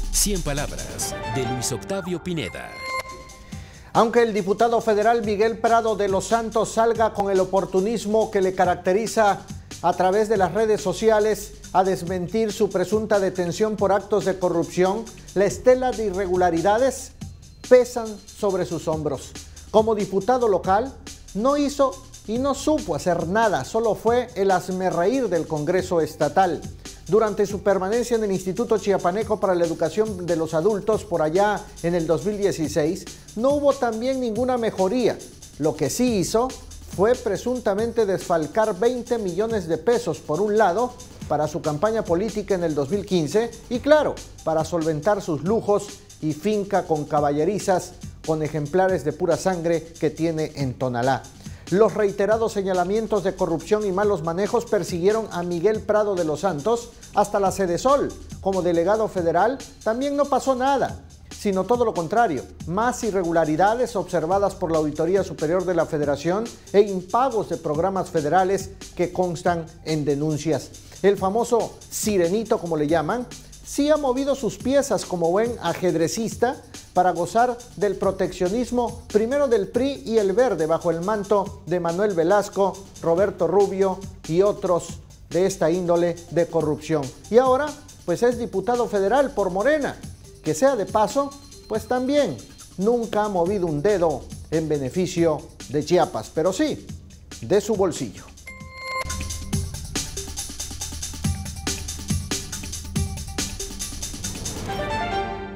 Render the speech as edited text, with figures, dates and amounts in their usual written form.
100 palabras de Luis Octavio Pineda. Aunque el diputado federal Miguel Prado de los Santos salga con el oportunismo que le caracteriza a través de las redes sociales a desmentir su presunta detención por actos de corrupción, la estela de irregularidades pesan sobre sus hombros. Como diputado local, no hizo y no supo hacer nada, solo fue el hazmerreír del Congreso estatal. Durante su permanencia en el Instituto Chiapaneco para la Educación de los Adultos por allá en el 2016, no hubo también ninguna mejoría. Lo que sí hizo fue presuntamente desfalcar 20 millones de pesos por un lado para su campaña política en el 2015 y claro, para solventar sus lujos y finca con caballerizas con ejemplares de pura sangre que tiene en Tonalá. Los reiterados señalamientos de corrupción y malos manejos persiguieron a Miguel Prado de los Santos hasta la Sedesol. Como delegado federal también no pasó nada, sino todo lo contrario, más irregularidades observadas por la Auditoría Superior de la Federación e impagos de programas federales que constan en denuncias. El famoso sirenito, como le llaman, sí ha movido sus piezas como buen ajedrecista para gozar del proteccionismo primero del PRI y el Verde bajo el manto de Manuel Velasco, Roberto Rubio y otros de esta índole de corrupción. Y ahora, pues es diputado federal por Morena, que sea de paso, pues también nunca ha movido un dedo en beneficio de Chiapas, pero sí de su bolsillo.